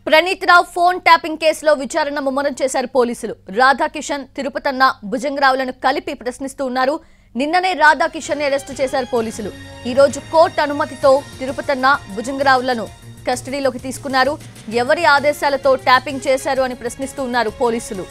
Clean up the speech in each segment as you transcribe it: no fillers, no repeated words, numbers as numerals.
ప్రణీత్ రావు phone tapping కేసులో విచారణ ముమ్మరం చేశారు పోలీసులు. రాధాకిషన్, తిరుపతన్న, భుజంగరావులను కలిపి ప్రశ్నిస్తూ ఉన్నారు. నిన్ననే రాధాకిషన్ ని అరెస్టు చేశారు పోలీసులు. ఈ రోజు కోర్టు అనుమతితో తిరుపతన్న, భుజంగరావులను కస్టడీలోకి తీసుకున్నారు. ఎవరి ఆదేశాలతో ట్యాపింగ్ చేశారు అని ప్రశ్నిస్తూ ఉన్నారు పోలీసులు.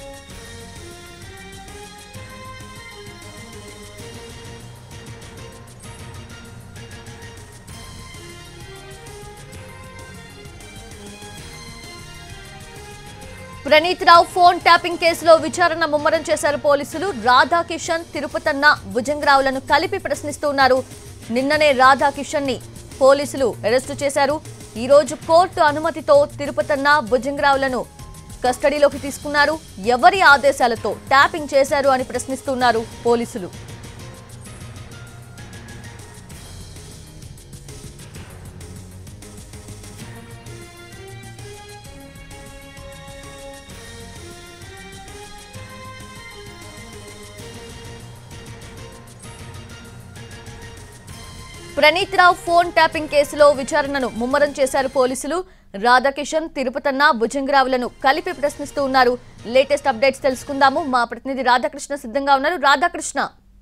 ప్రణీత్ రావు ఫోన్ ట్యాపింగ్ కేసులో విచారణ ముమ్మరం చేశారు పోలీసులు. రాధాకిషన్, తిరుపతన్న, భుజంగరావులను కలిపి ప్రశ్నిస్తూ ఉన్నారు. నిన్ననే రాధాకిషన్ ని పోలీసులు అరెస్టు చేశారు. ఈ రోజు కోర్టు అనుమతితో తిరుపతన్న, భుజంగరావులను కస్టడీలోకి తీసుకున్నారు. ఎవరి ఆదేశాలతో ట్యాపింగ్ చేశారు అని ప్రశ్నిస్తున్నారు పోలీసులు. ప్రణీత్ రావు ఫోన్ ట్యాపింగ్ కేసులో విచారణను ముమ్మరం చేశారు పోలీసులు. రాధాకిషన్, తిరుపతన్న, భుజంగరావులను కలిపి ప్రశ్నిస్తూ ఉన్నారు. లేటెస్ట్ అప్డేట్స్ తెలుసుకుందాము. మా ప్రతినిధి రాధాకృష్ణ సిద్ధంగా ఉన్నారు. రాధాకృష్ణ,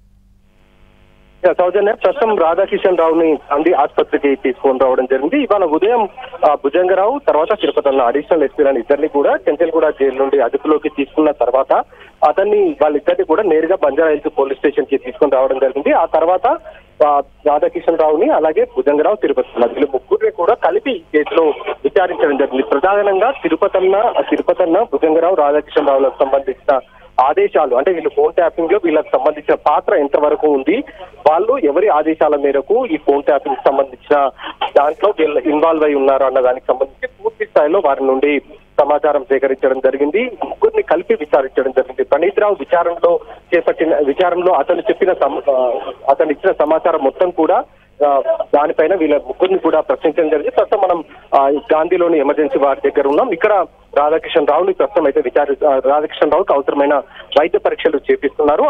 సౌజన్య, ప్రస్తుతం రాధాకిషన్ రావుని గాంధీ ఆసుపత్రికి తీసుకొని రావడం జరిగింది. ఇవాళ ఉదయం భుజంగరావు, తర్వాత తిరుపతన్న అడిషనల్ ఎస్పీలను ఇద్దరిని కూడా చెంచల్గూడ జైలు నుండి అదుపులోకి తీసుకున్న తర్వాత వాళ్ళిద్దరిని కూడా నేరుగా బంజారాహిల్స్ పోలీస్ స్టేషన్ కి తీసుకొని రావడం జరిగింది. ఆ తర్వాత రాధాకిషన్ రావుని, అలాగే భుజంగరావు, తిరుపతన్న, వీళ్ళు ముగ్గురిని కూడా కలిపి ఈ కేసులో విచారించడం జరిగింది. ప్రధానంగా తిరుపతన్న, భుజంగరావు, రాధాకిషన్ రావులకు సంబంధించిన ఆదేశాలు, అంటే వీళ్ళు ఫోన్ ట్యాపింగ్ లో వీళ్ళకి సంబంధించిన పాత్ర ఎంతవరకు ఉంది, వాళ్ళు ఎవరి ఆదేశాల మేరకు ఈ ఫోన్ ట్యాపింగ్ సంబంధించిన దాంట్లో వీళ్ళు ఇన్వాల్వ్ అయి ఉన్నారు అన్న దానికి సంబంధించి పూర్తి స్థాయిలో వారి నుండి సమాచారం సేకరించడం జరిగింది. ముగ్గురిని కలిపి విచారించడం జరిగింది. ప్రణీత్ రావు విచారణలో అతను ఇచ్చిన సమాచారం మొత్తం కూడా దానిపైన వీళ్ళ ముగ్గురిని కూడా ప్రశ్నించడం జరిగింది. ప్రస్తుతం మనం గాంధీలోని ఎమర్జెన్సీ వార్డ్ దగ్గర ఉన్నాం. ఇక్కడ రాధాకిషన్ రావుని ప్రస్తుతం అయితే రాధాకిషన్ రావుకి అవసరమైన వైద్య పరీక్షలు చేపిస్తున్నారు.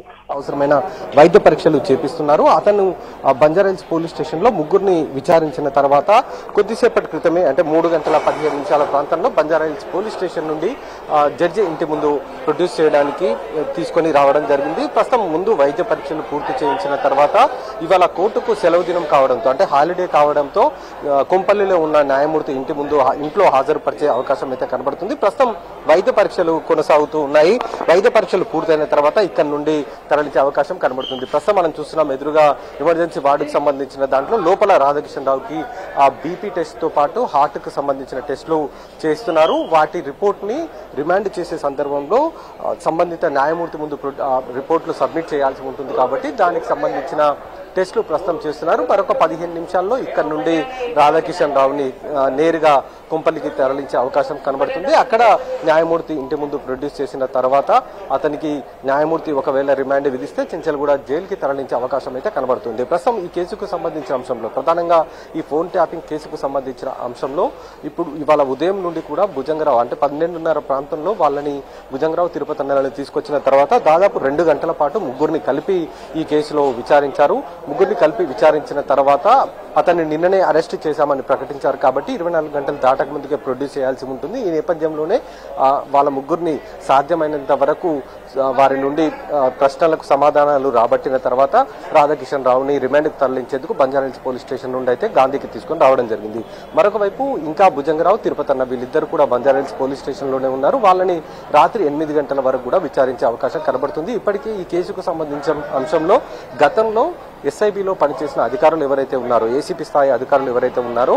అతను బంజారాహిల్స్ పోలీస్ స్టేషన్ లో ముగ్గురిని విచారించిన తర్వాత కొద్దిసేపటి క్రితమే, అంటే 3:15 ప్రాంతంలో బంజారాహిల్స్ పోలీస్ స్టేషన్ నుండి జడ్జి ఇంటి ముందు ప్రొడ్యూస్ చేయడానికి తీసుకొని రావడం జరిగింది. ప్రస్తుతం ముందు వైద్య పరీక్షలు పూర్తి చేయించిన తర్వాత ఇవాళ కోర్టుకు సెలవు దినం కావడంతో, అంటే హాలిడే కావడంతో కొంపల్లిలో ఉన్న న్యాయమూర్తి ఇంట్లో హాజరుపరిచే అవకాశం అయితే కనబడుతుంది. ప్రస్తుతం వైద్య పరీక్షలు కొనసాగుతూ ఉన్నాయి. వైద్య పరీక్షలు పూర్తయిన తర్వాత ఇక్కడ నుండి తరలించే అవకాశం కనబడుతుంది. ప్రస్తుతం మనం చూస్తున్నాం ఎదురుగా ఎమర్జెన్సీ వార్డుకు సంబంధించిన దాంట్లో లోపల రాధాకిషన్ రావుకి బీపీ టెస్ట్ తో పాటు హార్ట్ కు సంబంధించిన టెస్టులు చేస్తున్నారు. వాటి రిపోర్ట్ ని రిమాండ్ చేసే సందర్భంలో సంబంధిత న్యాయమూర్తి ముందు రిపోర్ట్లు సబ్మిట్ చేయాల్సి ఉంటుంది కాబట్టి దానికి సంబంధించిన టెస్టులు ప్రస్తుతం చేస్తున్నారు. మరొక 15 నిమిషాల్లో ఇక్కడ నుండి రాధాకిషన్ రావుని నేరుగా కొంపల్లికి తరలించే అవకాశం కనబడుతుంది. అక్కడ న్యాయమూర్తి ఇంటి ముందు ప్రొడ్యూస్ చేసిన తర్వాత అతనికి న్యాయమూర్తి ఒకవేళ రిమాండ్ విధిస్తే చెంచల్గూడ జైలుకి తరలించే అవకాశం అయితే కనబడుతుంది. ప్రస్తుతం ఈ కేసుకు సంబంధించిన అంశంలో, ప్రధానంగా ఈ ఫోన్ ట్యాపింగ్ కేసుకు సంబంధించిన అంశంలో ఇప్పుడు ఇవాళ ఉదయం నుండి కూడా భుజంగరావు, అంటే 12:30 ప్రాంతంలో వాళ్ళని భుజంగరావు, తిరుపతన్నలను తీసుకొచ్చిన తర్వాత దాదాపు 2 గంటల పాటు ముగ్గురిని కలిపి ఈ కేసులో విచారించారు. ముగ్గురిని కలిపి విచారించిన తర్వాత అతన్ని నిన్ననే అరెస్ట్ చేశామని ప్రకటించారు కాబట్టి 24 గంటలు దాటక ముందుకే ప్రొడ్యూస్ చేయాల్సి ఉంటుంది. ఈ నేపథ్యంలోనే వాళ్ళ ముగ్గురిని సాధ్యమైనంత వరకు వారి నుండి ప్రశ్నలకు సమాధానాలు రాబట్టిన తర్వాత రాధాకిషన్ రావుని రిమాండ్కి తరలించేందుకు బంజారాహిల్స్ పోలీస్ స్టేషన్ నుండి అయితే గాంధీకి తీసుకొని రావడం జరిగింది. మరొక వైపు ఇంకా భుజంగరావు, తిరుపతన్న వీళ్ళిద్దరు కూడా బంజారాహిల్స్ పోలీస్ స్టేషన్ లోనే ఉన్నారు. వాళ్ళని రాత్రి 8 గంటల వరకు కూడా విచారించే అవకాశం కనబడుతుంది. ఇప్పటికీ ఈ కేసుకు సంబంధించిన అంశంలో గతంలో ఎస్ఐబిలో పనిచేసిన అధికారులు ఎవరైతే ఉన్నారో, ఏసీపీ స్థాయి అధికారులు ఎవరైతే ఉన్నారో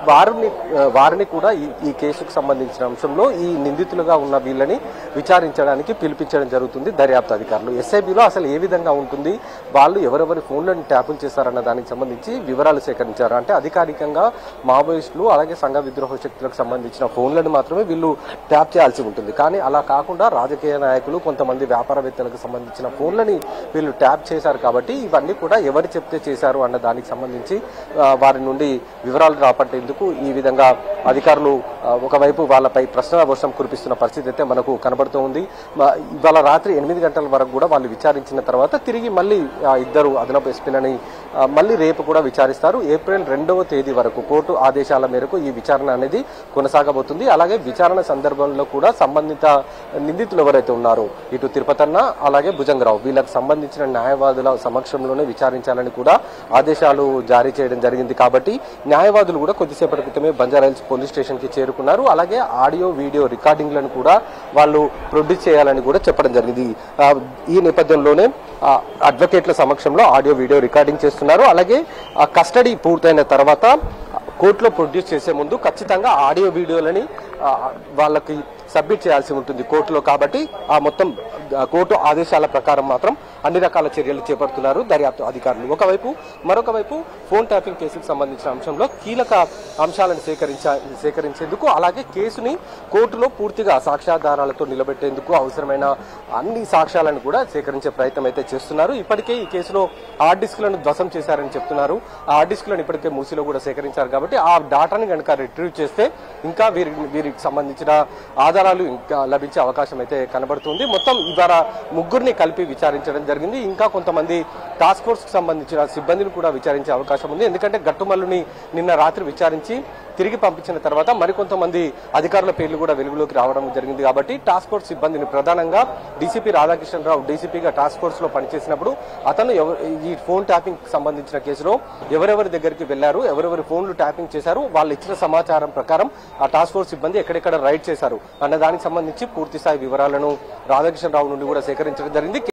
వారిని కూడా ఈ కేసుకు సంబంధించిన అంశంలో ఈ నిందితులుగా ఉన్న వీళ్ళని విచారించడానికి పిలిపించడం జరుగుతుంది దర్యాప్తు అధికారులు. ఎస్ఐబిలో అసలు ఏ విధంగా ఉంటుంది, వాళ్ళు ఎవరెవరి ఫోన్లను ట్యాపులు చేశారన్న దానికి సంబంధించి వివరాలు సేకరించారు. అంటే అధికారికంగా మావోయిస్టులు అలాగే సంఘ విద్రోహ శక్తులకు సంబంధించిన ఫోన్లను మాత్రమే వీళ్ళు ట్యాప్ చేయాల్సి ఉంటుంది. కానీ అలా కాకుండా రాజకీయ నాయకులు, కొంతమంది వ్యాపారవేత్తలకు సంబంధించిన ఫోన్లని వీళ్ళు ట్యాప్ చేశారు కాబట్టి ఇవన్నీ కూడా ఎవరు చెప్తే చేశారు అన్న దానికి సంబంధించి వారి నుండి వివరాలు రాబట్టేందుకు ఈ విధంగా అధికారులు ఒకవైపు వాళ్ళపై ప్రశ్నల వర్షం కురిపిస్తున్న పరిస్థితి అయితే మనకు కనబడుతూ ఉంది. ఇవాళ రాత్రి 8 గంటల వరకు కూడా వాళ్ళు విచారించిన తర్వాత తిరిగి మళ్ళీ ఇద్దరు అదనపు ఎస్పీలని మళ్ళీ రేపు కూడా విచారిస్తారు. ఏప్రిల్ 2వ తేదీ వరకు కోర్టు ఆదేశాల మేరకు ఈ విచారణ అనేది కొనసాగబోతుంది. అలాగే విచారణ సందర్భంలో కూడా సంబంధిత నిందితులు ఎవరైతే ఉన్నారో ఇటు తిరుపతన్న అలాగే భుజంగరావు వీళ్ళకి సంబంధించిన న్యాయవాదుల సమక్షంలోనే విచారించాలని కూడా ఆదేశాలు జారీ చేయడం జరిగింది. కాబట్టి న్యాయవాదులు కూడా కొద్దిసేపటి క్రితమే బంజారాహిల్స్ పోలీస్ స్టేషన్ కి చేరుకున్నారు. అలాగే ఆడియో వీడియో రికార్డింగ్లను కూడా వాళ్ళు ప్రొడ్యూస్ చేయాలని కూడా చెప్పడం జరిగింది. ఈ నేపథ్యంలోనే అడ్వకేట్ల సమక్షంలో ఆడియో వీడియో రికార్డింగ్ చేస్తున్నారు. అలాగే కస్టడీ పూర్తయిన తర్వాత కోర్టులో ప్రొడ్యూస్ చేసే ముందు ఖచ్చితంగా ఆడియో వీడియోలని వాళ్ళకి సబ్మిట్ చేయాల్సి ఉంటుంది కోర్టులో. కాబట్టి ఆ మొత్తం కోర్టు ఆదేశాల ప్రకారం మాత్రం అన్ని రకాల చర్యలు చేపడుతున్నారు దర్యాప్తు అధికారులు. మరొక వైపు ఫోన్ ట్యాపింగ్ కేసుకు సంబంధించిన అంశంలో కీలక అంశాలను సేకరించేందుకు అలాగే కేసుని కోర్టులో పూర్తిగా సాక్ష్యాధారాలతో నిలబెట్టేందుకు అవసరమైన అన్ని సాక్ష్యాలను కూడా సేకరించే ప్రయత్నం అయితే చేస్తున్నారు. ఇప్పటికే ఈ కేసులో హార్డ్ డిస్క్లను ధ్వంసం చేశారని చెప్తున్నారు. ఆ హార్డ్ డిస్క్లను ఇప్పటికే మూసీలో కూడా సేకరించారు. కాబట్టి ఆ డాటాని కనుక రిట్రీవ్ చేస్తే ఇంకా వీరికి సంబంధించిన ఆధారాలు ఇంకా లభించే అవకాశం అయితే కనబడుతుంది. మొత్తం ఇవాళ ముగ్గురిని కలిపి విచారించడం జరిగింది. ఇంకా కొంతమంది టాస్క్ ఫోర్స్ కు సంబంధించిన సిబ్బందిని కూడా విచారించే అవకాశం ఉంది. ఎందుకంటే గట్టుమల్లుని నిన్న రాత్రి విచారించి తిరిగి పంపించిన తర్వాత మరికొంతమంది అధికారుల పేర్లు కూడా వెలుగులోకి రావడం జరిగింది. కాబట్టి టాస్క్ ఫోర్స్ సిబ్బందిని ప్రధానంగా డీసీపీ రాధాకృష్ణరావు డీసీపీగా టాస్క్ ఫోర్స్ లో పనిచేసినప్పుడు అతను ఈ ఫోన్ ట్యాపింగ్ సంబంధించిన కేసులో ఎవరెవరి దగ్గరికి వెళ్లారు, ఎవరెవరి ఫోన్లు ట్యాపింగ్ చేశారు, వాళ్ళు ఇచ్చిన సమాచారం ప్రకారం ఆ టాస్క్ ఫోర్స్ సిబ్బంది ఎక్కడెక్కడ రైడ్ చేశారు అన్న దానికి సంబంధించి పూర్తి స్థాయి వివరాలను రాధాకృష్ణరావు నుండి కూడా సేకరించడం జరిగింది.